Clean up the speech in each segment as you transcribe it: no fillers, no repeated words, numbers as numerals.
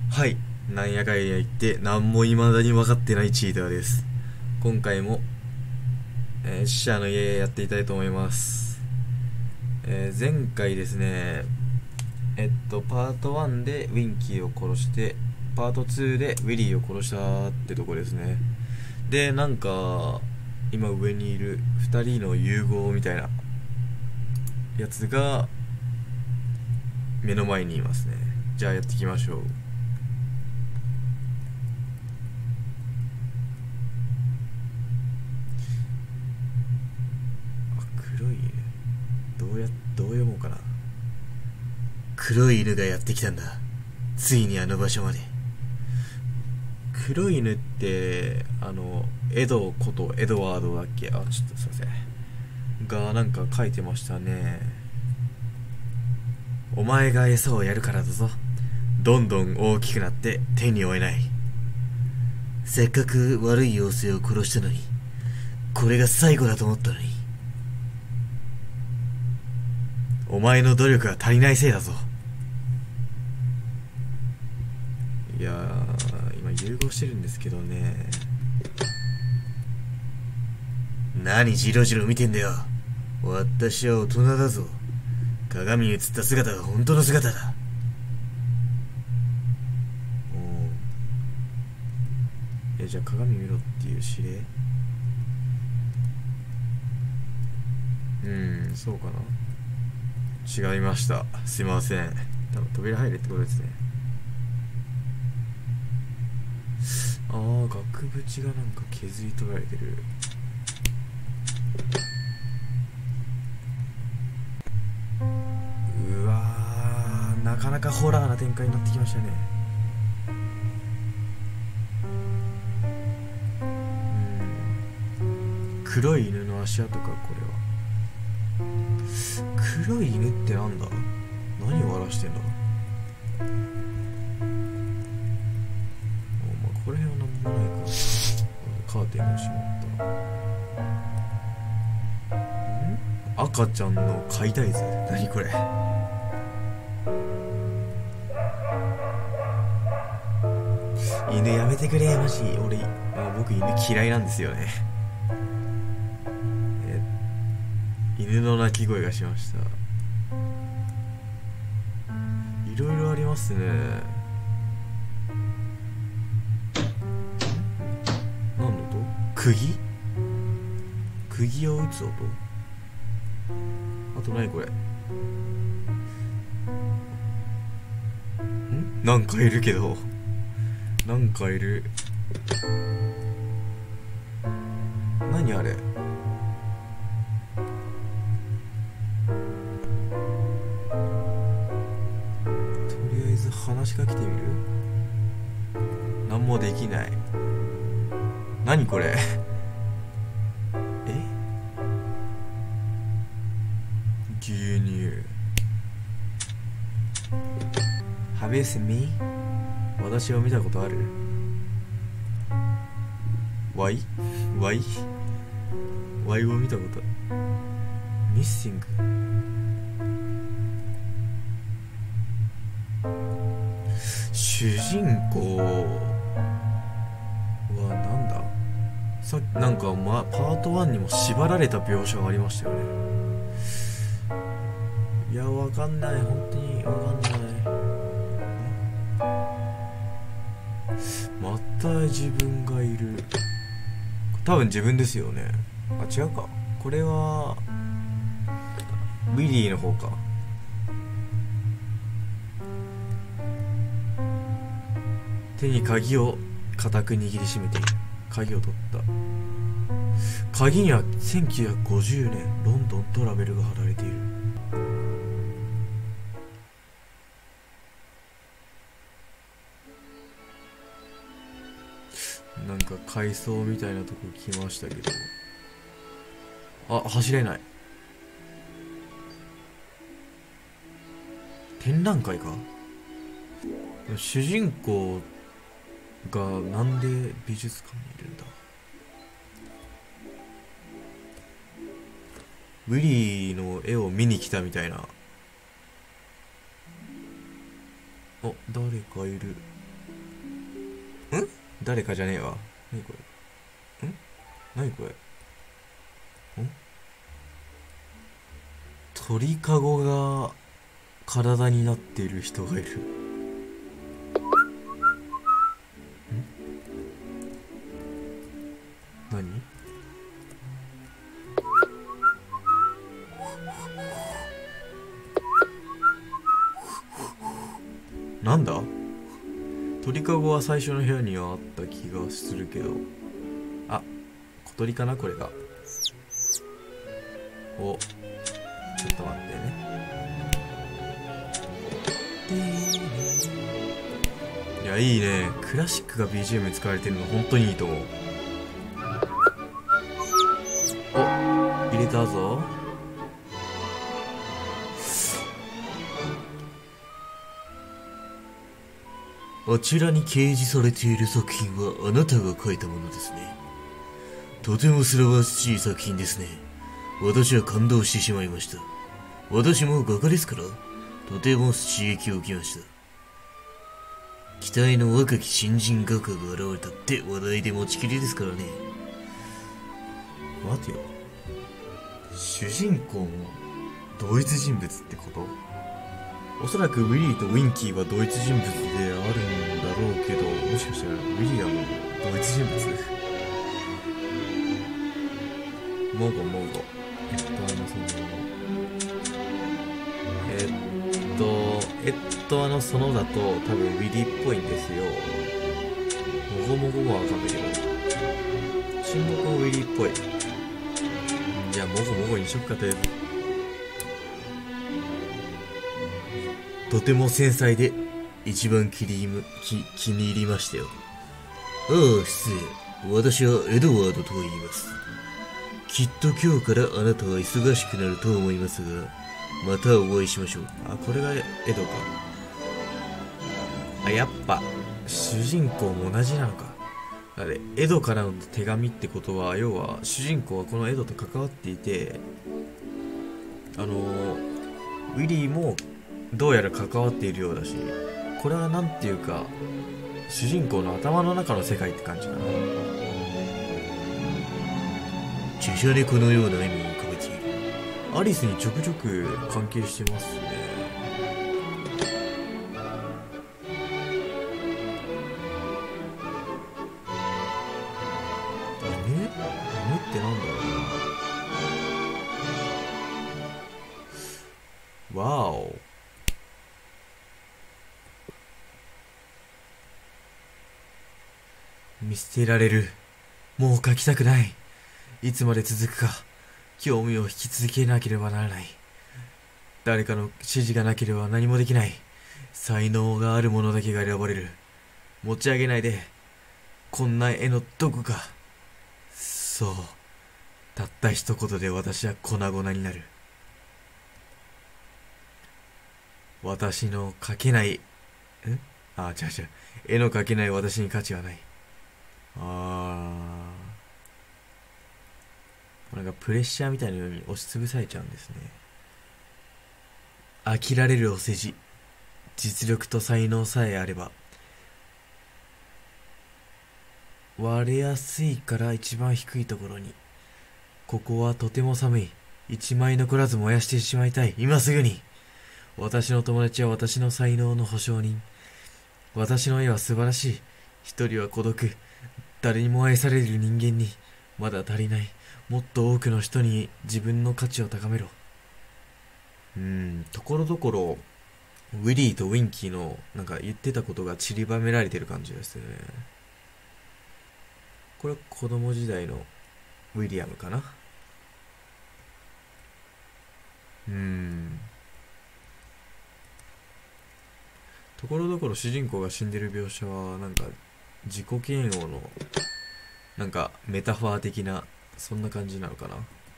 はい、なんやかんや言って何も未だに分かってないチーターです。今回も、死者の家やっていたいと思います。前回ですね、パート1でウィンキーを殺して、パート2でウィリーを殺したってとこですね。で、なんか今上にいる2人の融合みたいなやつが目の前にいますね。じゃあやっていきましょう。黒い犬、どう読もうかな。黒い犬がやってきたんだ。ついにあの場所まで。黒い犬ってエドことエドワードだっけ。ちょっとすいませんがなんか書いてましたね。お前が餌をやるからだぞ。どんどん大きくなって手に負えない。せっかく悪い妖精を殺したのに、これが最後だと思ったのに。お前の努力が足りないせいだぞ。いやー、今融合してるんですけどね。何ジロジロ見てんだよ。私は大人だぞ。鏡に映った姿が本当の姿だ。じゃあ鏡見ろっていう指令。そうかな。違いました。すいません。多分扉入れってことですね。額縁がなんか削り取られてる。うわー、なかなかホラーな展開になってきましたね。黒い犬の足跡か、これは。黒い犬ってなんだ。何を荒らしてんだ。この辺は何もないからカーテンを閉まったら、赤ちゃんの解体図。何これ。犬やめてくれマジ。僕犬嫌いなんですよね。犬の鳴き声がしました。いろいろありますね。何の音。釘を打つ音。あと何これ。なんかいるけど、なんかいる。何あれ。とりあえず話しかけてみる。何もできない。何これ。牛乳。Have you seen me？ 私を見たことある？ワイを見たことある。ミッシング。主人公はなんだ。さっきなんか、パート1にも縛られた描写がありましたよね。いや、わかんない。本当にわかんない。また自分がいる。多分自分ですよね。違うか。これはウィリーの方か。手に鍵を固く握りしめている。鍵を取った。鍵には1950年ロンドンとラベルが貼られている。なんか階層みたいなとこ来ましたけど、走れない。展覧会か。主人公がなんで美術館にいるんだ。ウィリーの絵を見に来たみたいな。誰かいる。 誰かじゃねえわ。何これ。何これ。鳥かごが体になっている人がいる。何？なんだ？鳥かごは最初の部屋にはあった気がするけど。あ、小鳥かなこれが。お、ちょっと待ってね。いや、いいね。クラシックが BGM に使われてるの本当にいいと思う。お、入れたぞ。あちらに掲示されている作品はあなたが書いたものですね。とても素晴らしい作品ですね。私は感動してしまいました。私も画家ですから、とても刺激を受けました。期待の若き新人画家が現れたって話題で持ちきりですからね。待てよ。主人公も同一人物ってこと？おそらくウィリーとウィンキーは同一人物であるんだろうけど、もしかしたらウィリアムも同一人物？モゴモゴ。そのだと多分ウィリーっぽいんですよ。モゴモゴもわかんないけど。沈黙もウィリーっぽい。じゃあモゴモゴにしよっかとりあえず。とても繊細で一番気に入りましたよ。ああ、失礼。私はエドワードと言います。きっと今日からあなたは忙しくなると思いますが、またお会いしましょう。あ、これがエドか。あ、やっぱ主人公も同じなのか。あれ、エドからの手紙ってことは、要は主人公はこのエドと関わっていて、ウィリーもどうやら関わっているようだし、これはなんていうか主人公の頭の中の世界って感じかな。チェシャ猫のような笑みを浮かべている。アリスにちょくちょく関係してますね。夢ってなんだろうな。わお。見捨てられる。もう描きたくない。いつまで続くか。興味を引き続けなければならない。誰かの指示がなければ何もできない。才能がある者だけが選ばれる。持ち上げないで。こんな絵のどこか。そう。たった一言で私は粉々になる。私の描けない、違う。絵の描けない私に価値はない。なんかプレッシャーみたいなように押しつぶされちゃうんですね。飽きられるお世辞。実力と才能さえあれば。割れやすいから一番低いところに。ここはとても寒い。一枚残らず燃やしてしまいたい。今すぐに。私の友達は私の才能の保証人。私の絵は素晴らしい。一人は孤独。誰にも愛される人間にまだ足りない。もっと多くの人に自分の価値を高めろ。ところどころウィリーとウィンキーのなんか言ってたことが散りばめられてる感じですね。これは子供時代のウィリアムかな。ところどころ主人公が死んでる描写はなんか自己嫌悪のなんかメタファー的なそんな感じなのかな。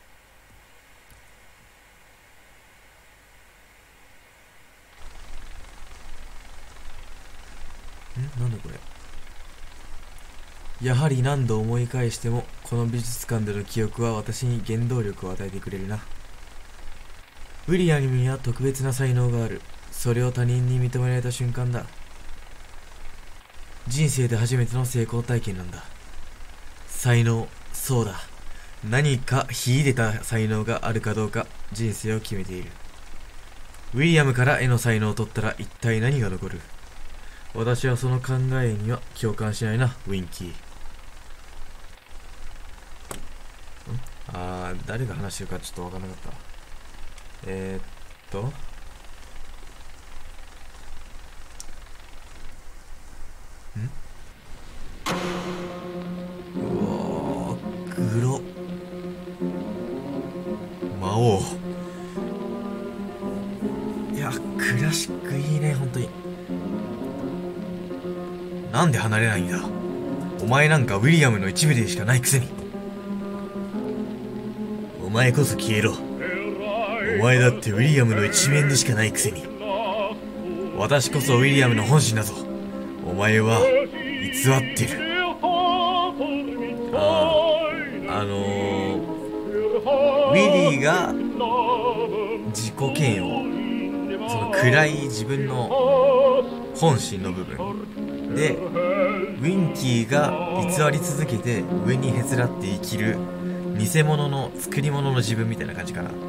なんだこれ。やはり何度思い返してもこの美術館での記憶は私に原動力を与えてくれるな。ウィリアムには特別な才能がある。それを他人に認められた瞬間だ。 人生で初めての成功体験なんだ。才能、そうだ。何か秀でた才能があるかどうか人生を決めている。ウィリアムから絵の才能を取ったら一体何が残る？私はその考えには共感しないな、ウィンキー。誰が話してるかちょっとわからなかった。うわー、グロ。魔王。いや、クラシックいいね、本当に。なんで離れないんだ。お前なんかウィリアムの一部でしかないくせに。お前こそ消えろ。お前だってウィリアムの一面でしかないくせに。私こそウィリアムの本心だぞ。お前は偽ってる。ウィリーが自己嫌悪、その暗い自分の本心の部分で、ウィンキーが偽り続けて上にへつらって生きる偽物の作り物の自分みたいな感じかな。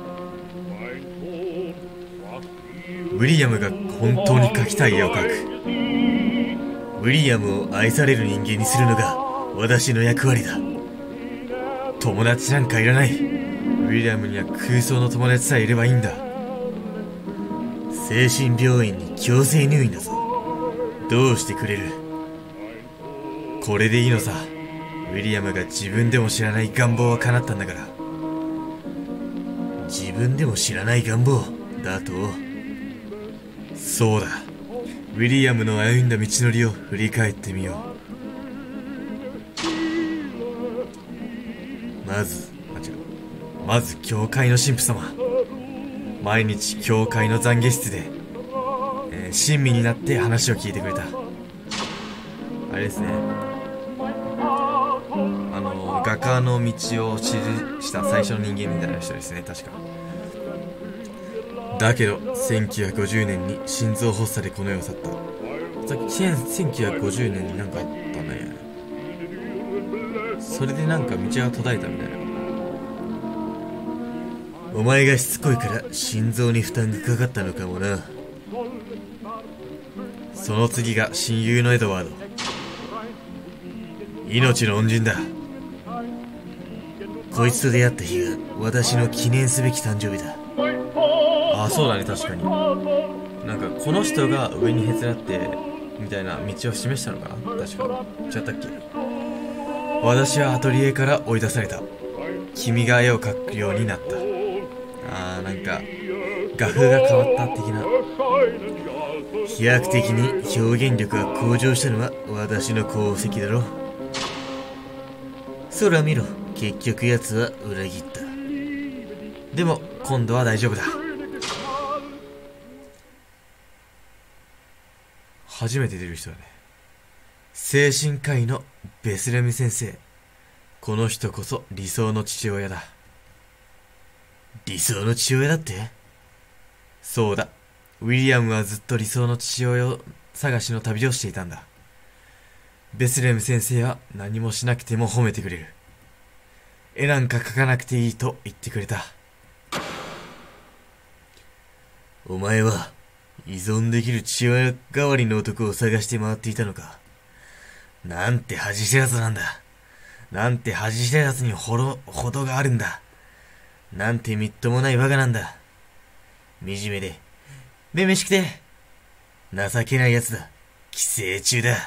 ウィリアムが本当に描きたい絵を描く。ウィリアムを愛される人間にするのが私の役割だ。友達なんかいらない。ウィリアムには空想の友達さえいればいいんだ。精神病院に強制入院だぞ。どうしてくれる？これでいいのさ。ウィリアムが自分でも知らない願望は叶ったんだから。自分でも知らない願望だと？そうだ。ウィリアムの歩んだ道のりを振り返ってみよう。まず教会の神父様。毎日教会の懺悔室で、親身になって話を聞いてくれた。あれですね、画家の道を記した最初の人間みたいな人ですね、確か。だけど1950年に心臓発作でこの世を去った。1950年になんかあったね。それでなんか道が途絶えたみたいな。お前がしつこいから心臓に負担がかかったのかもな。その次が親友のエドワード。命の恩人だ。こいつと出会った日が私の記念すべき誕生日だ。ああ、そうだね、確かに。なんかこの人が上にへつらってみたいな道を示したのかな、確か。違ったっけ。私はアトリエから追い出された。君が絵を描くようになった。なんか画風が変わった的な。飛躍的に表現力が向上したのは私の功績だろ。空見ろ、結局奴は裏切った。でも今度は大丈夫だ。初めて出る人だね。精神科医のベスレム先生。この人こそ理想の父親だ。理想の父親だって？そうだ。ウィリアムはずっと理想の父親を探しの旅をしていたんだ。ベスレム先生は何もしなくても褒めてくれる。絵なんか描かなくていいと言ってくれた。お前は依存できる父親代わりの男を探して回っていたのか。なんて恥知らずなんだ。なんて恥知らずにほどがあるんだ。なんてみっともないバカなんだ。惨めで、めめしくて、情けない奴だ。寄生虫だ。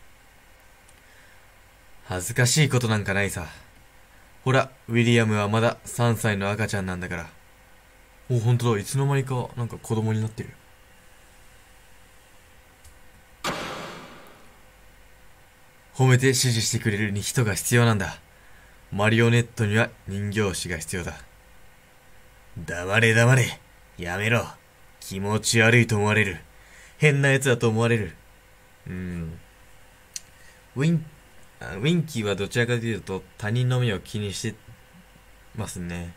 恥ずかしいことなんかないさ。ほら、ウィリアムはまだ3歳の赤ちゃんなんだから。お、ほんとだ。いつの間にか、なんか子供になってる。褒めて支持してくれる人が必要なんだ。マリオネットには人形師が必要だ。黙れ黙れ。やめろ。気持ち悪いと思われる。変な奴だと思われる。ウィンキーはどちらかというと他人の目を気にしてますね。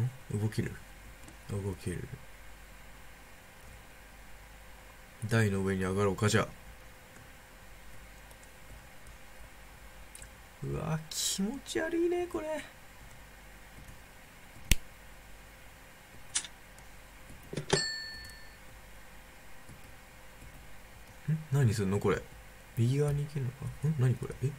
動ける。動ける。台の上に上がろうか、じゃあ。うわ、気持ち悪いね、これ。何すんのこれ。右側に行けるのか。何これ。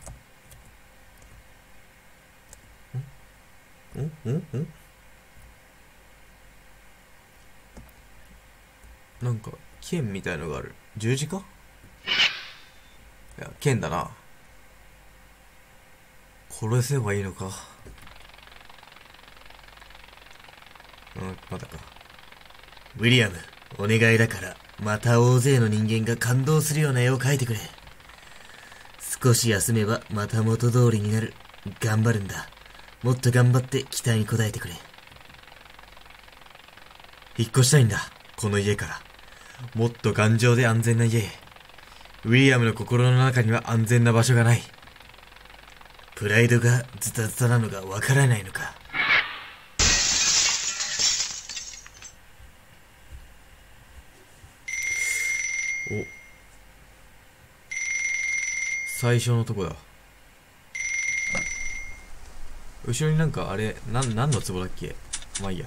なんか剣みたいのがある。十字架？いや、剣だな。殺せばいいのか。まだか。 ウィリアム、お願いだからまた大勢の人間が感動するような絵を描いてくれ。少し休めばまた元通りになる。頑張るんだ。もっと頑張って期待に応えてくれ。 引っ越したいんだ、この家から。もっと頑丈で安全な家へ。ウィリアムの心の中には安全な場所がない。 プライドがズタズタなのがわからないのか。 お、最初のとこだ。後ろになんかあれ、何の壺だっけ。まあいいや。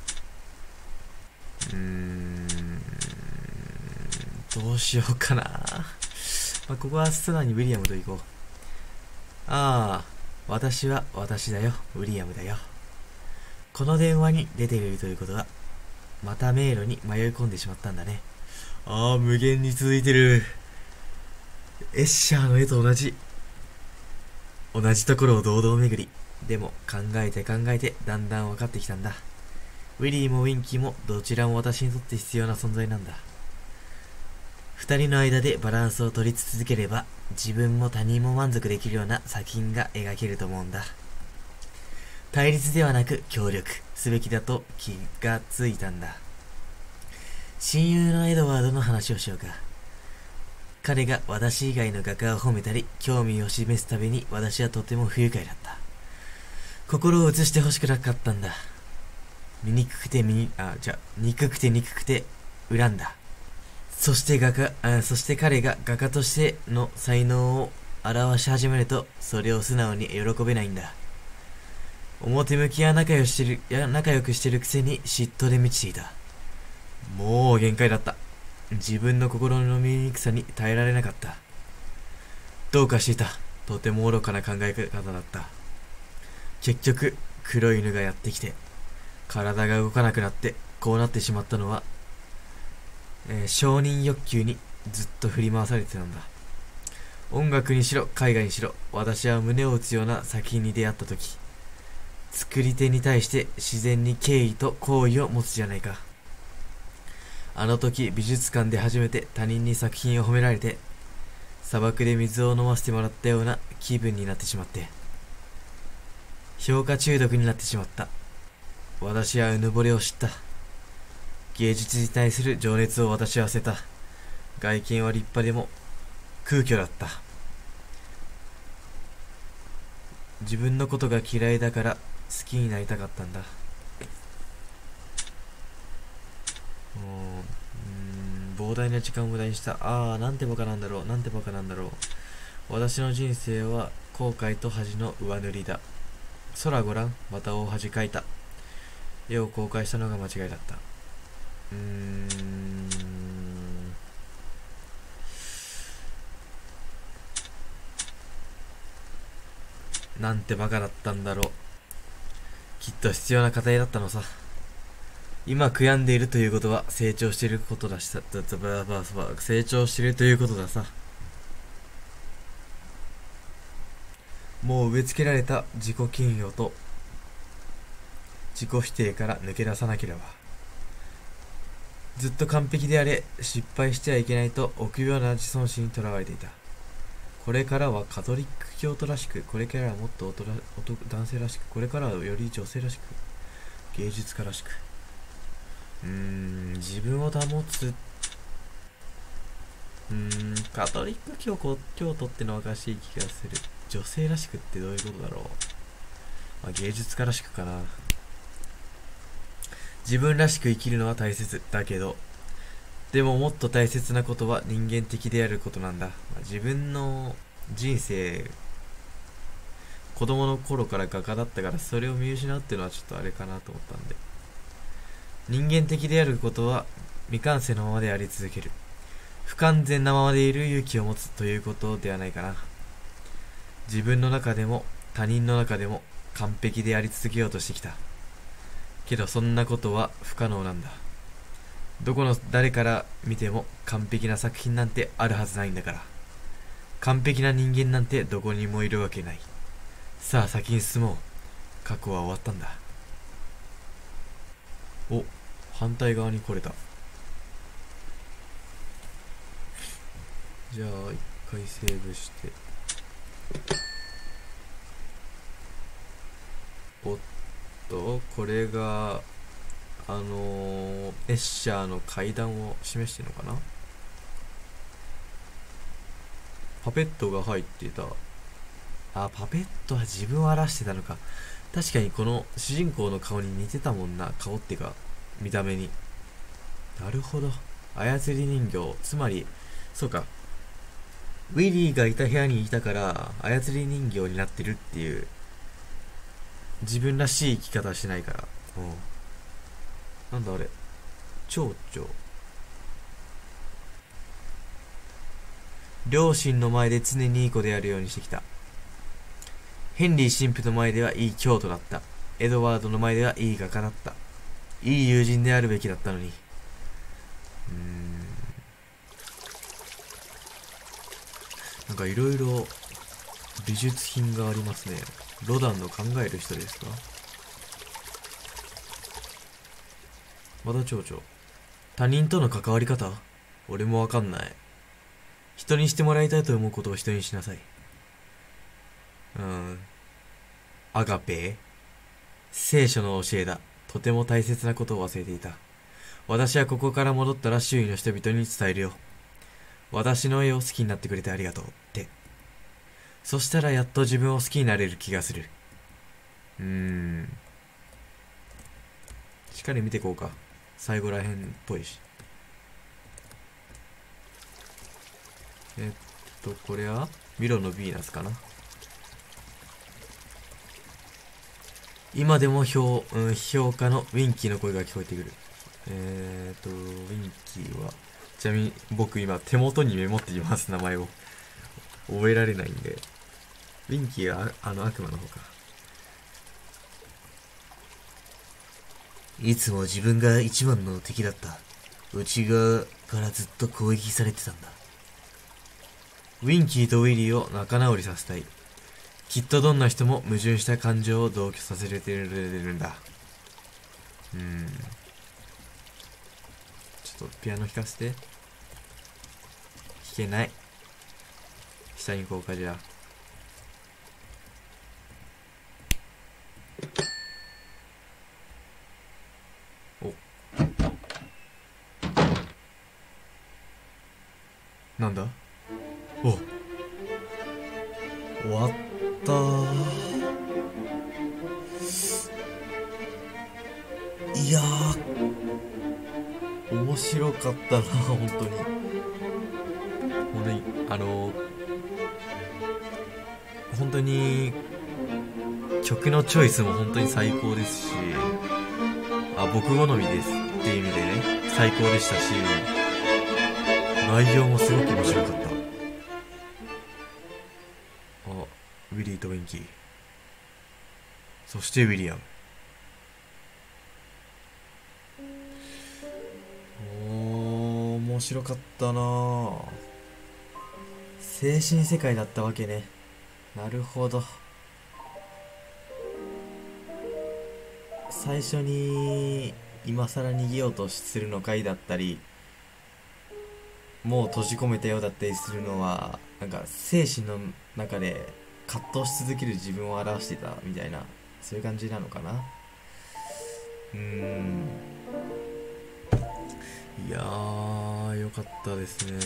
どうしようかな。まあ、ここは素直にウィリアムと行こう。ああ、私は私だよ、ウィリアムだよ。この電話に出ているということは、また迷路に迷い込んでしまったんだね。ああ、無限に続いてる。エッシャーの絵と同じところを堂々巡り。でも考えて考えてだんだん分かってきたんだ。ウィリーもウィンキーもどちらも私にとって必要な存在なんだ。二人の間でバランスを取り続ければ、自分も他人も満足できるような作品が描けると思うんだ。対立ではなく協力すべきだと気がついたんだ。親友のエドワードの話をしようか。彼が私以外の画家を褒めたり興味を示すたびに私はとても不愉快だった。心を移してほしくなかったんだ。憎くて憎くて恨んだ。そして彼が画家としての才能を表し始めると、それを素直に喜べないんだ。表向きは仲良くしてるくせに嫉妬で満ちていた。もう限界だった。自分の心の醜さに耐えられなかった。どうかしていた。とても愚かな考え方だった。結局、黒い犬がやってきて、体が動かなくなってこうなってしまったのは、承認欲求にずっと振り回されてたんだ。音楽にしろ絵画にしろ、私は胸を打つような作品に出会ったとき、作り手に対して自然に敬意と好意を持つじゃないか。あの時美術館で初めて他人に作品を褒められて、砂漠で水を飲ませてもらったような気分になってしまって、評価中毒になってしまった。私はうぬぼれを知った。芸術に対する情熱を私は捨てた。外見は立派でも空虚だった。自分のことが嫌いだから好きになりたかったんだ。膨大な時間を無駄にした。なんてバカなんだろう。私の人生は後悔と恥の上塗りだ。空ごらん、また大恥かいた。絵を公開したのが間違いだった。なんてバカだったんだろう。きっと必要な課題だったのさ。今悔やんでいるということは成長していることだしさ。成長しているということださ。もう植え付けられた自己嫌悪と自己否定から抜け出さなければ。ずっと完璧であれ、失敗してはいけないと臆病な自尊心にとらわれていた。これからはカトリック教徒らしく、これからはもっと男性らしく、これからはより女性らしく、芸術家らしく。自分を保つ。カトリック教徒ってのはおかしい気がする。女性らしくってどういうことだろう。芸術家らしくかな。 自分らしく生きるのは大切だけど、でももっと大切なことは人間的であることなんだ。自分の人生、子供の頃から画家だったからそれを見失うっていうのはちょっとあれかなと思ったんで、人間的であることは未完成のままであり続ける、不完全なままでいる勇気を持つということではないかな。自分の中でも他人の中でも完璧であり続けようとしてきたけど、そんなことは不可能なんだ。どこの誰から見ても完璧な作品なんてあるはずないんだから。完璧な人間なんてどこにもいるわけない。さあ先に進もう。過去は終わったんだ。お、反対側に来れた。じゃあ一回セーブして、おっと、これがエッシャーの階段を示してるのかな。パペットが入っていた。あ、パペットは自分を表してたのか。確かにこの主人公の顔に似てたもんな。顔ってか見た目に。なるほど、操り人形、つまりそうか、ウィリーがいた部屋にいたから操り人形になってるっていう、自分らしい生き方しないから。なんだあれ、蝶々。両親の前で常にいい子であるようにしてきた。ヘンリー神父の前ではいい教徒だった。エドワードの前ではいい画家だった。いい友人であるべきだったのに。なんかいろいろ美術品がありますね。ロダンの考える人ですか。まだ蝶々。他人との関わり方、俺もわかんない。人にしてもらいたいと思うことを人にしなさい。アガペ、聖書の教えだ。とても大切なことを忘れていた。私はここから戻ったら周囲の人々に伝えるよ。私の絵を好きになってくれてありがとうって。そしたらやっと自分を好きになれる気がする。しっかり見ていこうか。最後らへんっぽいし。これはミロのヴィーナスかな。今でも評価のウィンキーの声が聞こえてくる。ウィンキーは、ちなみに僕今手元にメモっています。名前を覚えられないんで。ウィンキーは悪魔の方か。 いつも自分が一番の敵だった。内側からずっと攻撃されてたんだ。 ウィンキーとウィリーを仲直りさせたい。きっとどんな人も矛盾した感情を同居させれてるんだ。ちょっとピアノ弾かせて。弾けない。下に行こうか、じゃあ。お、なんだ。お、終わったー。いやー、面白かったな、本当に。本当に曲のチョイスも本当に最高ですし、僕好みですっていう意味でね、最高でしたし、内容もすごく面白かった。ウィリーとウィンキー、そしてウィリアム。面白かったなぁ。精神世界だったわけね。なるほど。最初に今更逃げようとするのかいだったり、もう閉じ込めたようだったりするのは、なんか精神の中で葛藤し続ける自分を表してたみたいな、そういう感じなのかな。いやー、よかったですね。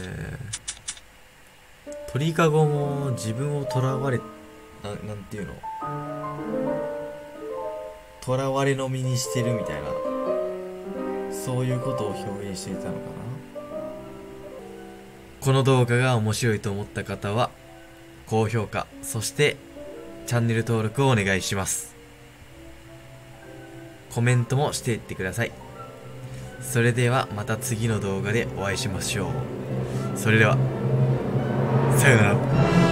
鳥かごも自分をとらわれ、なんていうの、とらわれの身にしてるみたいなそういうことを表現していたのかな。この動画が面白いと思った方は高評価、そしてチャンネル登録をお願いします。コメントもしていってください。それではまた次の動画でお会いしましょう。それではさよなら。